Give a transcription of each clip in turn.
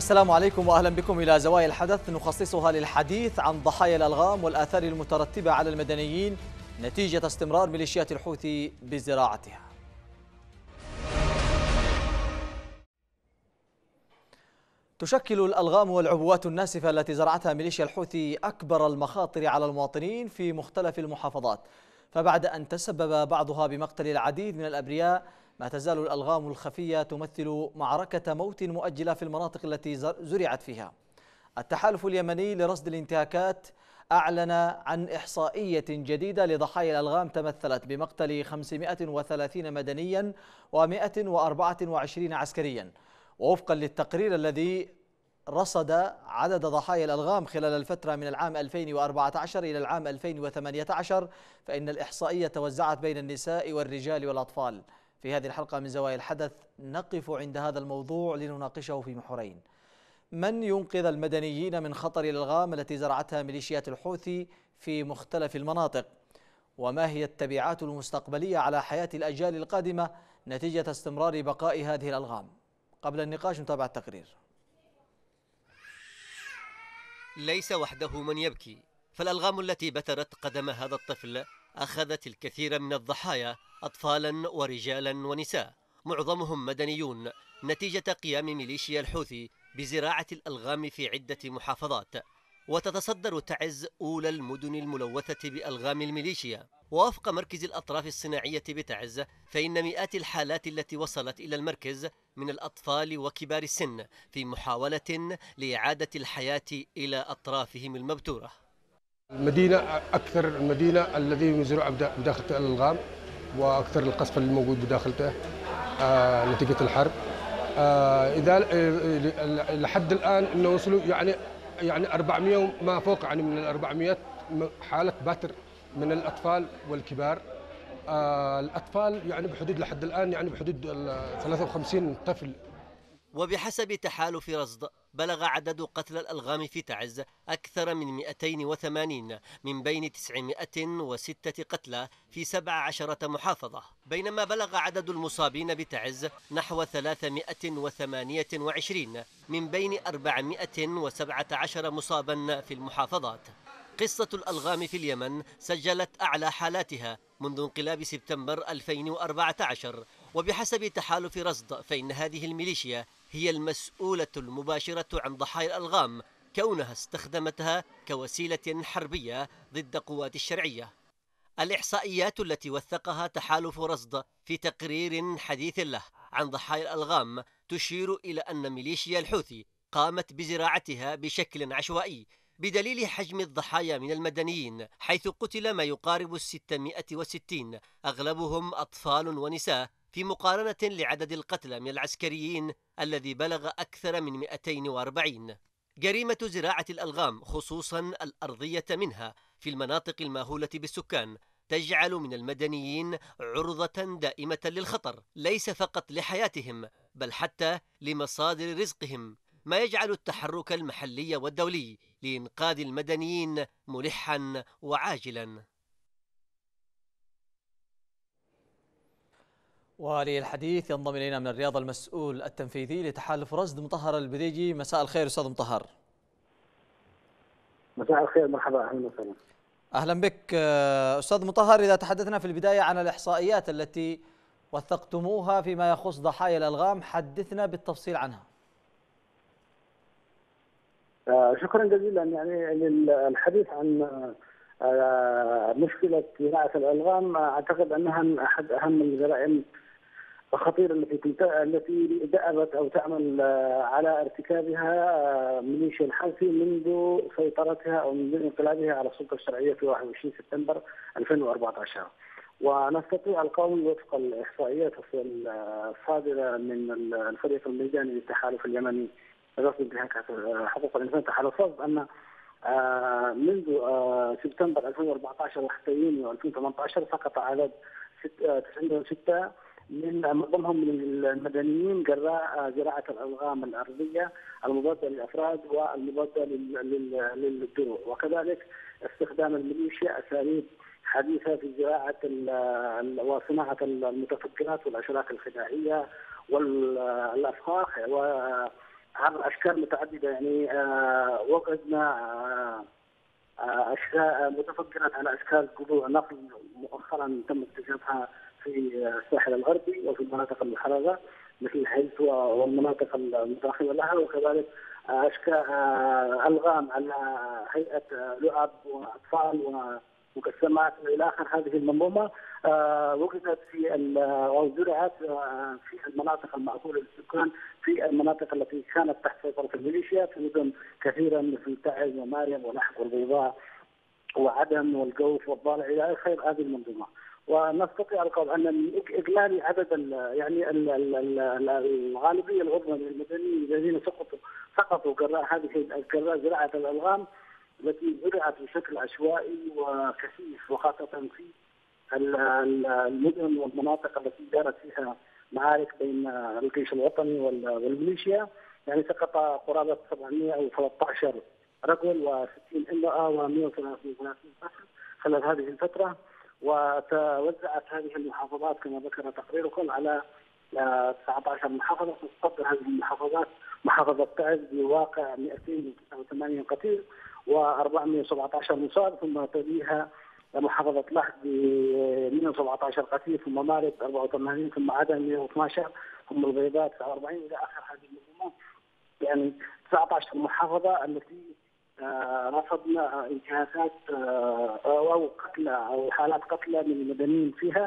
السلام عليكم وأهلا بكم إلى زوايا الحدث نخصصها للحديث عن ضحايا الألغام والآثار المترتبة على المدنيين نتيجة استمرار ميليشيات الحوثي بزراعتها. تشكل الألغام والعبوات الناسفة التي زرعتها ميليشيا الحوثي أكبر المخاطر على المواطنين في مختلف المحافظات، فبعد أن تسبب بعضها بمقتل العديد من الأبرياء ما تزال الألغام الخفية تمثل معركة موت مؤجلة في المناطق التي زرعت فيها. التحالف اليمني لرصد الانتهاكات أعلن عن إحصائية جديدة لضحايا الألغام تمثلت بمقتل 530 مدنيا و124 عسكريا. ووفقا للتقرير الذي رصد عدد ضحايا الألغام خلال الفترة من العام 2014 إلى العام 2018، فإن الإحصائية توزعت بين النساء والرجال والأطفال. في هذه الحلقة من زوايا الحدث نقف عند هذا الموضوع لنناقشه في محورين: من ينقذ المدنيين من خطر الألغام التي زرعتها ميليشيات الحوثي في مختلف المناطق؟ وما هي التبعات المستقبلية على حياة الأجيال القادمة نتيجة استمرار بقاء هذه الألغام؟ قبل النقاش نتابع التقرير. ليس وحده من يبكي، فالألغام التي بترت قدم هذا الطفل أخذت الكثير من الضحايا، أطفالا ورجالا ونساء، معظمهم مدنيون، نتيجة قيام ميليشيا الحوثي بزراعة الألغام في عدة محافظات. وتتصدر تعز أولى المدن الملوثة بألغام الميليشيا. ووفق مركز الأطراف الصناعية بتعز، فإن مئات الحالات التي وصلت إلى المركز من الأطفال وكبار السن في محاولة لإعادة الحياة إلى أطرافهم المبتورة. المدينة أكثر المدينة الذي مزروع بداخل الألغام، وأكثر القصف الموجود بداخلته نتيجة الحرب. إذا لحد الآن إنه وصلوا يعني 400 وما فوق، يعني من ال 400 حالة باتر من الأطفال والكبار. الأطفال يعني بحدود لحد الآن يعني بحدود 53 طفل. وبحسب تحالف رصد، بلغ عدد قتلى الألغام في تعز أكثر من 280 من بين 906 قتلى في 17 محافظة، بينما بلغ عدد المصابين بتعز نحو 328 من بين 417 مصابا في المحافظات. قصة الألغام في اليمن سجلت أعلى حالاتها منذ انقلاب سبتمبر 2014، وبحسب تحالف رصد فإن هذه الميليشيا هي المسؤولة المباشرة عن ضحايا الألغام، كونها استخدمتها كوسيلة حربية ضد قوات الشرعية. الإحصائيات التي وثقها تحالف رصد في تقرير حديث له عن ضحايا الألغام تشير إلى أن ميليشيا الحوثي قامت بزراعتها بشكل عشوائي، بدليل حجم الضحايا من المدنيين، حيث قتل ما يقارب 660 أغلبهم أطفال ونساء، في مقارنة لعدد القتلى من العسكريين الذي بلغ أكثر من 240. جريمة زراعة الألغام خصوصا الأرضية منها في المناطق الماهولة بالسكان تجعل من المدنيين عرضة دائمة للخطر، ليس فقط لحياتهم بل حتى لمصادر رزقهم، ما يجعل التحرك المحلي والدولي لإنقاذ المدنيين ملحا وعاجلا. وللحديث ينضم إلينا من الرياض المسؤول التنفيذي لتحالف رصد مطهر البديجي. مساء الخير أستاذ مطهر. مساء الخير، مرحبا، أهلا وسهلا. أهلا بك أستاذ مطهر. إذا تحدثنا في البداية عن الإحصائيات التي وثقتموها فيما يخص ضحايا الألغام، حدثنا بالتفصيل عنها. شكرا جزيلا. يعني للحديث عن مشكلة زراعة الألغام، أعتقد أنها أحد أهم الجرائم الخطيرة التي دأبت أو تعمل على ارتكابها ميليشيا الحوثي منذ سيطرتها أو منذ انقلابها على السلطة الشرعية في 21 سبتمبر 2014. ونستطيع القول وفق الإحصائيات الصادرة من الفريق الميداني للتحالف اليمني لرصد انتهاكات حقوق الإنسان تحالف رصد أن منذ سبتمبر 2014 وحتى يونيو 2018 سقط عدد 96 من معظمهم من المدنيين جراء زراعة الألغام الأرضية المضادة للأفراد والمضادة للدروع، وكذلك استخدام الميليشيا أساليب حديثة في زراعة وصناعة المتفجرات والأشراك الخداعية والأفخاخ عبر اشكال متعدده. يعني وجدنا اشكال متفجرات على اشكال قطوع نقل مؤخرا تم اكتشافها في الساحل الغربي وفي المناطق المحرره مثل الحلف والمناطق المتاخره لها، وكذلك اشكال الغام على هيئه لعب واطفال ومجسمات الى اخر. هذه المنظومه وجدت في او زرعت في المناطق المأهوله للسكان في المناطق التي كانت تحت سيطره الميليشيا في مدن كثيره مثل تعز وماريم ولحق والبيضاء وعدن والجوف والضالع الى اخر هذه المنظومه. ونستطيع القول ان من اجمالي عدد يعني الغالبيه العظمى من المدنيين الذين سقطوا جراء جراء زراعه الالغام التي زرعت بشكل عشوائي وكثيف، وخاصه في المدن والمناطق التي جرت فيها معارك بين الجيش الوطني والميليشيا. يعني سقط قرابه 713 رجل و60 امراه و133 طفل خلال هذه الفتره، وتوزعت هذه المحافظات كما ذكر تقريركم على 19 محافظه. تصدر هذه المحافظات محافظه تعز بواقع 289 قتيل و417 مصاب، ثم تليها محافظة لحج ب 117 قتيل، ثم مارب 84، ثم عدن 112، ثم البيضاء 49 إلى آخر هذه المنظومات. يعني 19 محافظة التي رصدنا انتهاكات أو قتلى أو حالات قتلى من المدنيين فيها،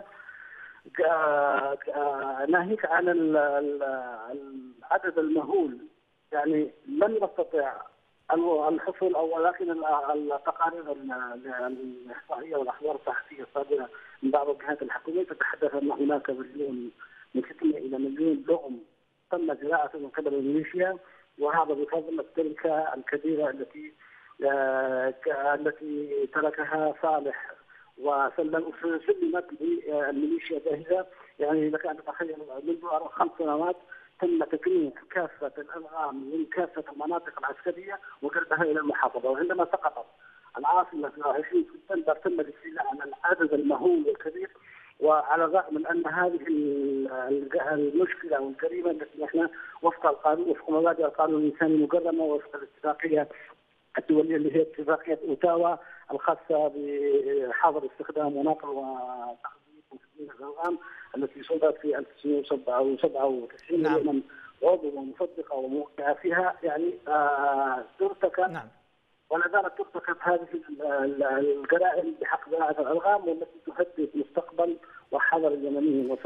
ناهيك عن العدد المهول. يعني لم نستطع الحصول ولكن التقارير الاحصائيه والاخبار الصحفيه الصادره من بعض الجهات الحكوميه تتحدث ان هناك مليون من 600 الى مليون لغم تم زراعته من قبل الميليشيا، وهذا بفضل التركه الكبيره التي تركها صالح وسلمت للميليشيا جاهزه. يعني لك ان تتخيل منذ 5 سنوات تم تكريم كافة الألغام من كافة المناطق العسكرية وقلبها إلى المحافظة، وعندما سقطت العاصمة في 20 سبتمبر تم الاستيلاء على العدد المهول والكبير. وعلى الرغم من أن هذه المشكلة والجريمة التي نحن وفق القانون وفق مبادئ القانون الإنساني مقرمة وفق الاتفاقية الدولية اللي هي اتفاقية أوتاوا الخاصة بحظر استخدام ونقل وتخزين الألغام التي صدرت في 1997 نعم. عضو ومصدقه وموقعه فيها. يعني ترتكب نعم. ولا زالت ترتكب هذه الجرائم بحق زراعه الالغام، والتي تهدد مستقبل وحاضر اليمنيين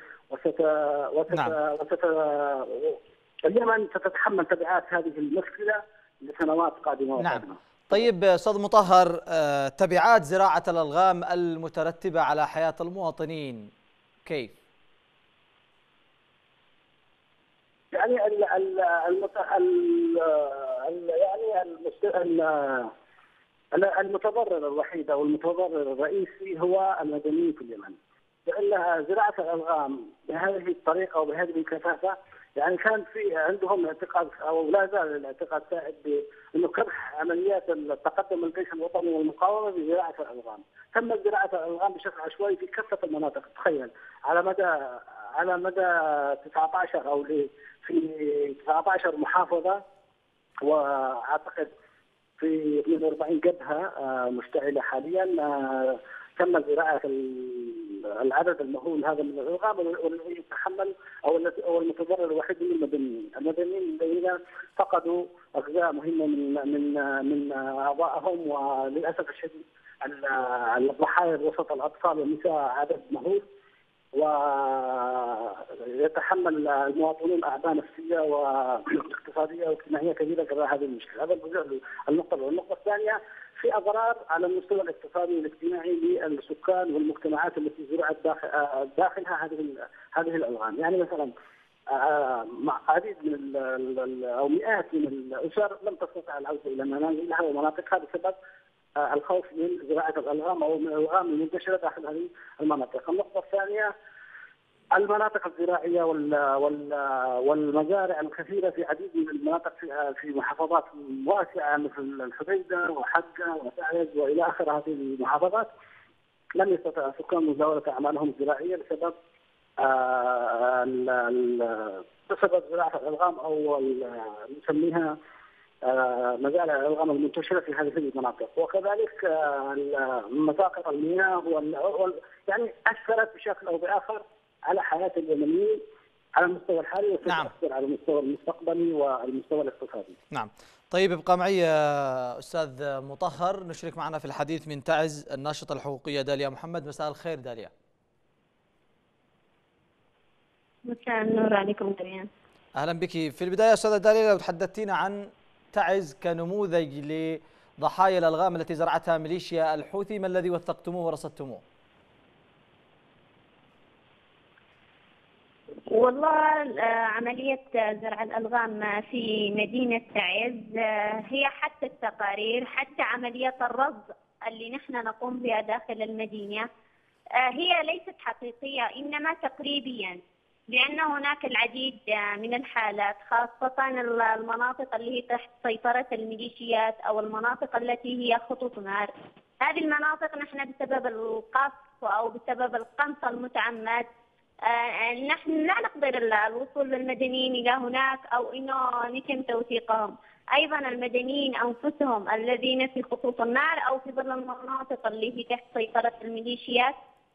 نعم. اليمن ستتحمل تبعات هذه المشكله لسنوات قادمه نعم. وقادمه. طيب أستاذ مطهر، تبعات زراعة الألغام المترتبة على حياة المواطنين كيف؟ يعني المتضرر الوحيد او المتضرر الرئيسي هو المدنيين في اليمن، لان زراعه الالغام بهذه الطريقه وبهذه الكثافه يعني كان في عندهم اعتقاد او لا زال الاعتقاد سائد بانه كبح عمليات التقدم الجيش الوطني والمقاومه بزراعه الالغام. تم زراعه الالغام بشكل عشوائي في كافه المناطق. تخيل على مدى 19 او في 19 محافظه، واعتقد في 42 جبهه مشتعله حاليا تم زراعه العدد المهول هذا من الالغام، والذي يتحمل او المتضرر الوحيد من المدنيين الذين فقدوا اجزاء مهمه من اعضائهم، وللاسف الشديد الضحايا وسط الاطفال والنساء عدد مهول، ويتحمل المواطنون اعباء نفسيه واقتصاديه واجتماعيه كبيره جراء هذه المشكله. هذا النقطه الاولى. النقطه الثانيه في اضرار على المستوى الاقتصادي والاجتماعي للسكان والمجتمعات التي زرعت داخلها هذه الالغام. يعني مثلا عديد من او مئات من الاسر لم تستطع العوده الى منازلها ومناطقها بسبب الخوف من زراعه الالغام او من الالغام المنتشره داخل هذه المناطق. النقطه الثانيه المناطق الزراعيه والمزارع الكثيره في عديد من المناطق في محافظات واسعه مثل الحديده وحقه وتعز والى اخر هذه المحافظات لم يستطع السكان مزاوله اعمالهم الزراعيه بسبب بسبب زراعة الألغام أو نسميها مزارع الألغام المنتشرة في هذه المناطق، وكذلك مساقط المياه يعني أثرت بشكل أو بآخر على حياة اليمنيين على المستوى الحالي، وستؤثر على المستوى المستقبلي والمستوى الاقتصادي. نعم. طيب ابقى معي يا أستاذ مطهر. نشرك معنا في الحديث من تعز الناشطة الحقوقية داليا محمد. مساء الخير داليا. مساء النور عليكم جميعا. أهلا بك. في البداية أستاذة داليا، لو تحدثتينا عن تعز كنموذج لضحايا الألغام التي زرعتها ميليشيا الحوثي، ما الذي وثقتموه ورصدتموه؟ والله عملية زرع الألغام في مدينة تعز هي حتى التقارير، حتى عملية الرصد اللي نحن نقوم بها داخل المدينة هي ليست حقيقية، إنما تقريبيا، لأن هناك العديد من الحالات، خاصة المناطق اللي هي تحت سيطرة الميليشيات أو المناطق التي هي خطوط نار. هذه المناطق نحن بسبب القصف أو بسبب القنص المتعمد نحن لا نقدر الوصول للمدنيين إلى هناك أو إنه يتم توثيقهم. أيضا المدنيين أنفسهم الذين في خطوط النار أو في ظل المناطق اللي هي تحت سيطرة الميليشيات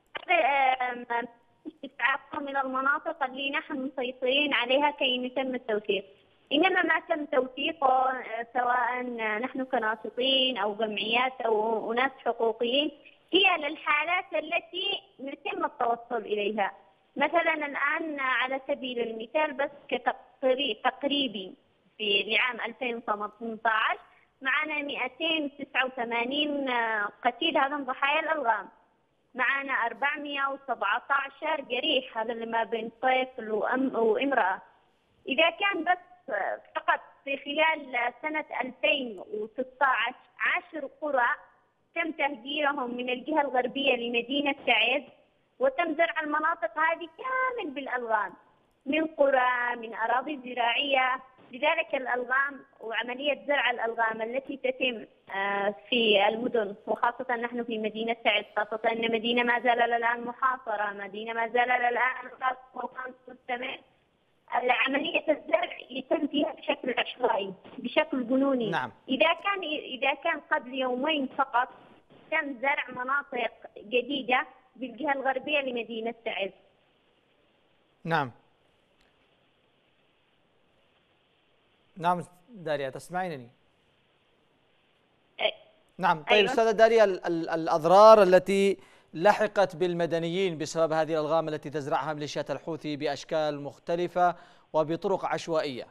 استدعاءهم إلى المناطق اللي نحن مسيطرين عليها كي يتم التوثيق. إنما ما تم توثيقه سواء نحن كناشطين أو جمعيات أو ناس حقوقيين هي للحالات التي يتم التوصل إليها. مثلا الآن على سبيل المثال بس كتقريبي في لعام 2018 معنا 289 قتيل، هذا ضحايا الألغام. معنا 417 جريح، هذا اللي ما بين طفل وامرأة. إذا كان بس فقط في خلال سنة 2016 10 قرى تم تهجيرهم من الجهة الغربية لمدينة تعز، وتم زرع المناطق هذه كامل بالألغام، من قرى من أراضي زراعية. لذلك الألغام وعملية زرع الألغام التي تتم في المدن، وخاصة نحن في مدينة تعز، خاصة أن مدينة ما زال الآن محاصرة، مدينة ما زال الآن مستمر. عملية الزرع يتم فيها بشكل عشوائي، بشكل جنوني. نعم. إذا كان قبل يومين فقط تم زرع مناطق جديدة بالجهة الغربية لمدينة تعز. نعم. نعم داليا، تسمعينني؟ نعم. طيب أيوة. أستاذة داليا، الأضرار التي لحقت بالمدنيين بسبب هذه الألغام التي تزرعها ميليشيات الحوثي بأشكال مختلفة وبطرق عشوائية.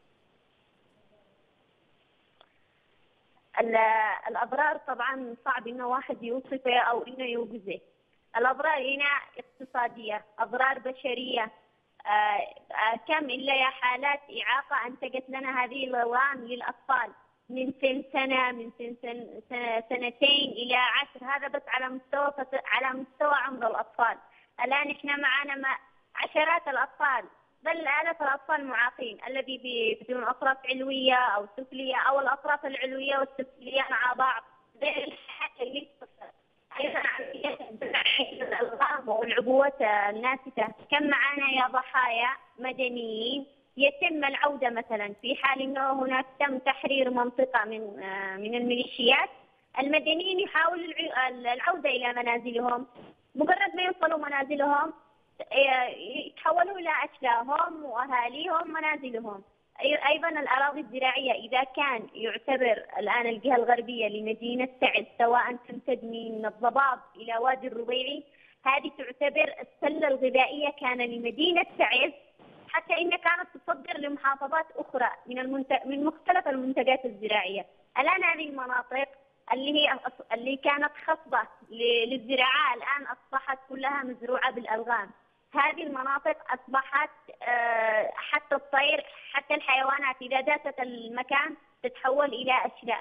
الأضرار طبعا صعب إنه واحد يوصفها أو إنه يوجزه. الأضرار هنا اقتصادية، أضرار بشرية. كم إلا حالات إعاقة أنتجت لنا هذه الألغام للأطفال من سنة، من سنتين إلى 10، هذا بس على مستوى عمر الأطفال. الآن إحنا معنا عشرات الأطفال، بل آلاف الأطفال معاقين، الذي بدون أطراف علوية أو سفلية، أو الأطراف العلوية والسفلية مع بعض، غير الحاجة اللي أيضا عملية الألغام والعبوات الناسفة. كم معنا يا ضحايا مدنيين يتم العودة مثلا في حال أنه هناك تم تحرير منطقة من الميليشيات، المدنيين يحاولوا العودة إلى منازلهم، مجرد ما يوصلوا منازلهم يتحولوا إلى أشلاهم وأهاليهم منازلهم. أيضا الأراضي الزراعية، إذا كان يعتبر الآن الجهة الغربية لمدينة تعز سواء تمتد من الضباب إلى وادي الربيعي، هذه تعتبر السلة الغذائية كان لمدينة تعز، حتى إن كانت تصدر لمحافظات أخرى من مختلف المنتجات الزراعية. الآن هذه المناطق اللي كانت خصبة للزراعة الآن أصبحت كلها مزروعة بالألغام. هذه المناطق أصبحت حتى الطير، حتى الحيوانات إذا داست المكان تتحول إلى أشلاء.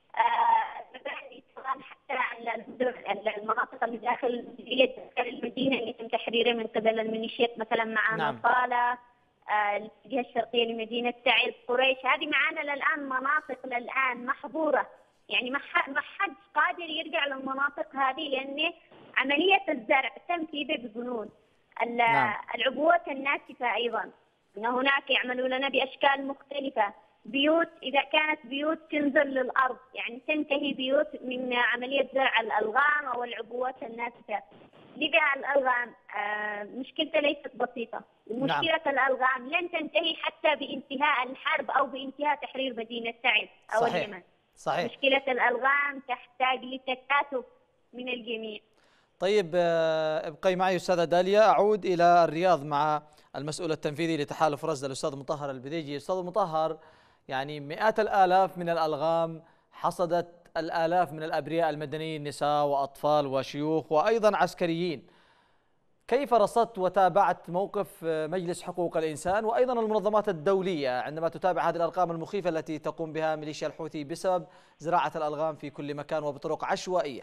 حتى المناطق اللي داخل المدينة اللي تم تحريرها من قبل الميليشيات، مثلا معنا صالة، الجهة الشرقية لمدينة تعز، قريش، هذه معنا الآن مناطق للآن محظورة، يعني ما حد قادر يرجع للمناطق هذه، لأن عملية الزرع تم فيه بجنون. نعم. العبوات الناسفة أيضا، أن هناك يعملوا لنا بأشكال مختلفة. بيوت، إذا كانت بيوت تنزل للأرض، يعني تنتهي بيوت من عملية زرع الألغام أو العبوات الناسفة. لذا الألغام مشكلتها ليست بسيطة، ومشكلة الألغام لن تنتهي حتى بانتهاء الحرب أو بانتهاء تحرير مدينة تعز أو صحيح. اليمن. صحيح. مشكلة الألغام تحتاج لتكاتف من الجميع. طيب ابقي معي أستاذة داليا. أعود إلى الرياض مع المسؤول التنفيذي لتحالف رزدة الأستاذ مطهر البديجي. أستاذ مطهر، يعني مئات الآلاف من الألغام حصدت الآلاف من الأبرياء المدنيين، نساء وأطفال وشيوخ وأيضا عسكريين. كيف رصدت وتابعت موقف مجلس حقوق الإنسان وأيضا المنظمات الدولية عندما تتابع هذه الأرقام المخيفة التي تقوم بها ميليشيا الحوثي بسبب زراعة الألغام في كل مكان وبطرق عشوائية؟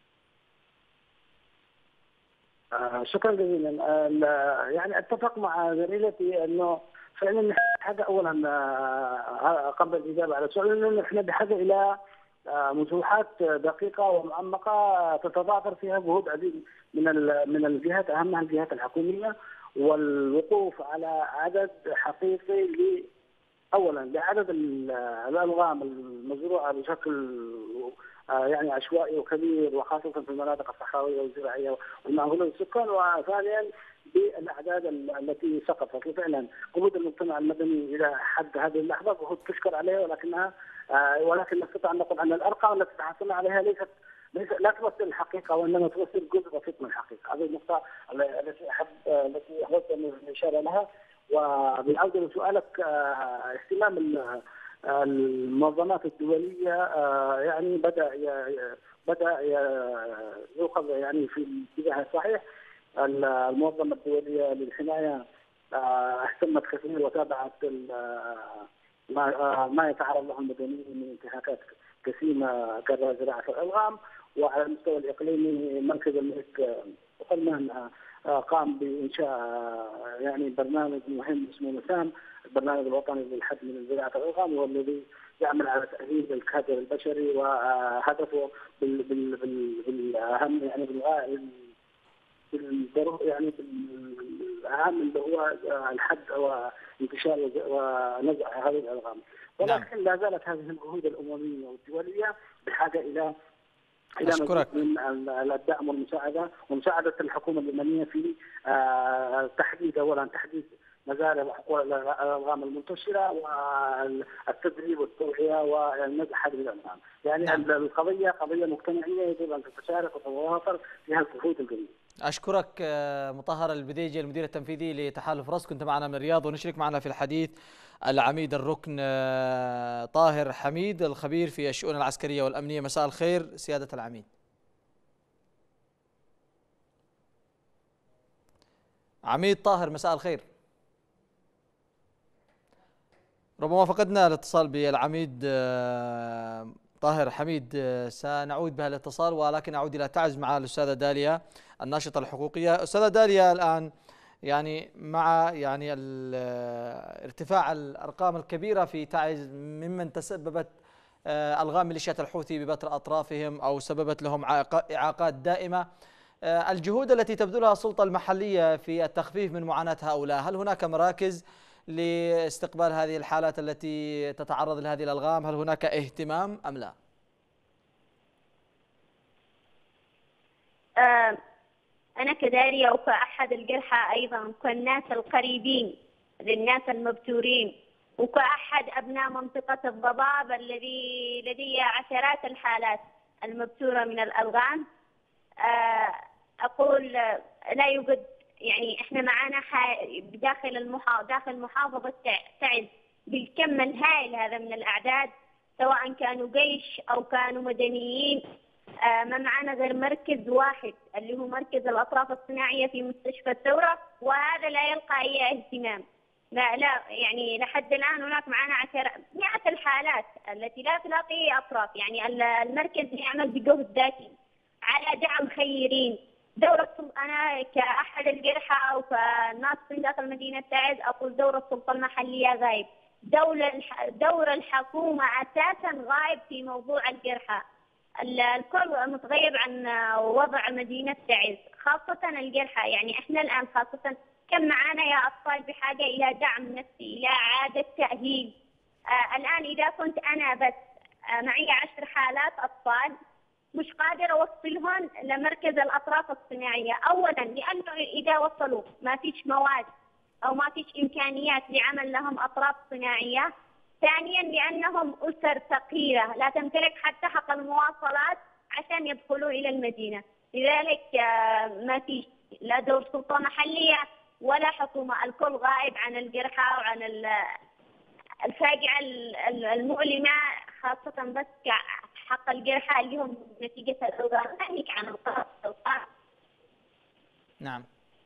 شكرا جزيلا. يعني اتفق مع زميلتي انه فعلا حاجه اولا قبل الاجابه على السؤال، انه نحن بحاجه الى مسوحات دقيقه ومعمقه تتضافر فيها جهود عديد من الجهات، اهمها الجهات الحكوميه، والوقوف على عدد حقيقي اولا لعدد الالغام المزروعه بشكل يعني عشوائي وكبير، وخاصه في المناطق الصحراويه والزراعيه والمأهوله بالسكان، وثانيا بالاعداد التي سقطت. وفعلا جهود المجتمع المدني الى حد هذه اللحظه جهود تشكر عليها، ولكن نستطيع ان نقول ان الارقام التي تحصلنا عليها لا تمثل الحقيقه، وانما تمثل جزء بسيط من الحقيقه. هذه النقطه التي احببت الاشاره لها. وبالعوده لسؤالك، اهتمام المنظمات الدوليه يعني بدا يؤخذ يعني في الاتجاه الصحيح. المنظمه الدوليه للحمايه اهتمت كثير وتابعت ما يتعرض له المدنيين من انتهاكات جسيمه كذا زراعه الالغام. وعلى المستوى الاقليمي مركز الملك سلمان قام بانشاء يعني برنامج مهم اسمه مسام، البرنامج الوطني للحد من زراعه الالغام، والذي يعمل على تاهيل الكادر البشري، وهدفه بالاهم يعني يعني بالاهم اللي هو الحد وانتشار ونزع هذه الالغام. ولكن لا زالت هذه الجهود الامميه والدوليه بحاجه الى مزيد من الدعم والمساعده، ومساعده الحكومه اليمنيه في تحديد مزارع الالغام المنتشره والتدريب والتوعيه ونزع هذه الالغام. يعني القضيه قضيه مجتمعيه يجب ان تتشارك وتتوافر فيها الجهود الجميع. أشكرك مطهر البديجي المدير التنفيذي لتحالف رصد، كنت معنا من الرياض. ونشرك معنا في الحديث العميد الركن طاهر حميد الخبير في الشؤون العسكرية والأمنية. مساء الخير سيادة العميد. عميد طاهر مساء الخير. ربما فقدنا الاتصال بالعميد طاهر حميد، سنعود بها الاتصال، ولكن أعود إلى تعز مع الأستاذة داليا الناشطة الحقوقية. أستاذة داليا، الآن يعني مع يعني ارتفاع الأرقام الكبيرة في تعز ممن تسببت ألغام ميليشيات الحوثي ببتر أطرافهم أو سببت لهم إعاقات دائمة، الجهود التي تبذلها السلطة المحلية في التخفيف من معاناة هؤلاء، هل هناك مراكز لاستقبال هذه الحالات التي تتعرض لهذه الألغام؟ هل هناك اهتمام أم لا؟ أنا كدارية وكأحد الجرحى أيضا، وكالناس القريبين للناس المبتورين، وكأحد أبناء منطقة الضباب الذي لدي عشرات الحالات المبتورة من الألغام، أقول لا يوجد، يعني إحنا معنا داخل محافظة تعز بالكم الهائل هذا من الأعداد، سواء كانوا جيش أو كانوا مدنيين. ما معنا غير مركز واحد اللي هو مركز الأطراف الصناعية في مستشفى الثورة، وهذا لا يلقى أي اهتمام. لا يعني لحد الآن هناك معنا مئات الحالات التي لا تلاقي أطراف. يعني المركز يعمل بجهد ذاتي على دعم خيرين. أنا كأحد الجرحى أو كناصرين داخل مدينة تعز أقول دور السلطة المحلية غايب، دور الحكومة أساسا غايب في موضوع الجرحى. الكل متغيب عن وضع مدينة تعز، خاصة الجرحى. يعني احنا الآن خاصة كم معانا يا أطفال بحاجة إلى دعم نفسي، إلى إعادة تأهيل. الآن إذا كنت أنا بس معي 10 حالات أطفال مش قادرة أوصلهم لمركز الأطراف الصناعية، أولا لأنه إذا وصلوا ما فيش مواد أو ما فيش إمكانيات لعمل لهم أطراف صناعية. ثانيا لأنهم أسر فقيرة لا تمتلك حتى حق المواصلات عشان يدخلوا إلى المدينة، لذلك ما فيش لا دور سلطة محلية ولا حكومة، الكل غائب عن الجرحى وعن الفاجعة المؤلمة، خاصة بس حق الجرحى اللي هم نتيجة الأوضاع ناهيك عن القرار. نعم،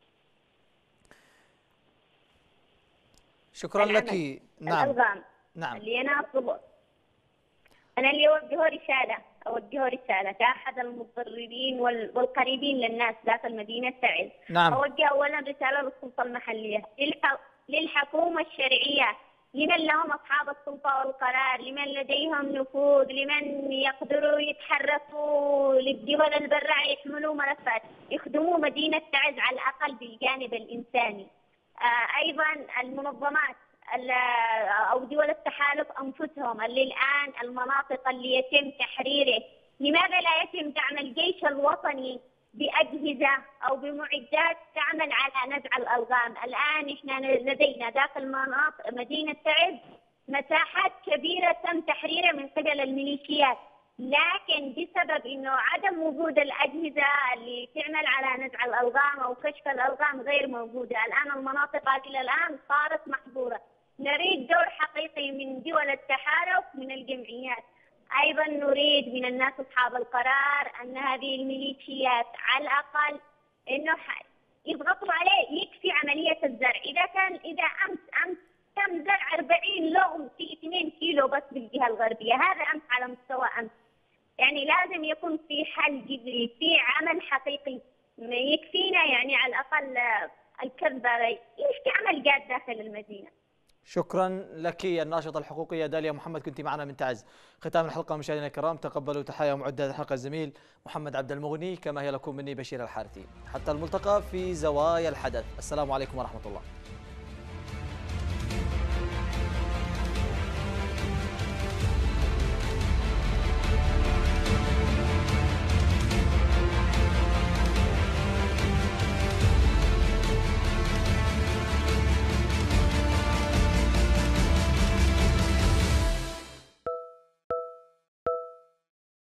شكرا لك. نعم الألغام نعم اللي أنا أطلبه، أنا اللي أوجهه رسالة كأحد المتضررين والقريبين للناس داخل مدينة تعز. نعم. أوجه أولا رسالة للسلطة المحلية، للحكومة الشرعية، لمن لهم أصحاب السلطة والقرار، لمن لديهم نفوذ، لمن يقدروا يتحركوا للدول البراء يحملوا ملفات، يخدموا مدينة تعز على الأقل بالجانب الإنساني. أيضا المنظمات أو دول التحالف أنفسهم اللي الآن المناطق اللي يتم تحريره، لماذا لا يتم دعم الجيش الوطني بأجهزة أو بمعدات تعمل على نزع الألغام؟ الآن إحنا لدينا داخل مناطق مدينة تعز مساحات كبيرة تم تحريرها من قبل الميليشيات، لكن بسبب إنه عدم وجود الأجهزة اللي تعمل على نزع الألغام أو كشف الألغام غير موجودة. الآن المناطق هذه الآن صارت محظورة. نريد دور حقيقي من دول التحالف من الجمعيات. أيضا نريد من الناس أصحاب القرار أن هذه الميليشيات على الأقل إنه يضغطوا عليه يكفي عملية الزرع. إذا أمس تم زرع 40 لغم في 2 كيلو بس بالجهة الغربية، هذا أمس على مستوى أمس. يعني لازم يكون في حل جذري، في عمل حقيقي يكفينا، يعني على الأقل الكذبة يشكي عمل جاد داخل المدينة. شكرا لك الناشطة الحقوقية داليا محمد، كنت معنا من تعز. ختام الحلقة مشاهدينا الكرام، تقبلوا تحايا معدة الحلقة الزميل محمد عبد المغني، كما هي لكم مني بشير الحارثي. حتى الملتقى في زوايا الحدث، السلام عليكم ورحمة الله.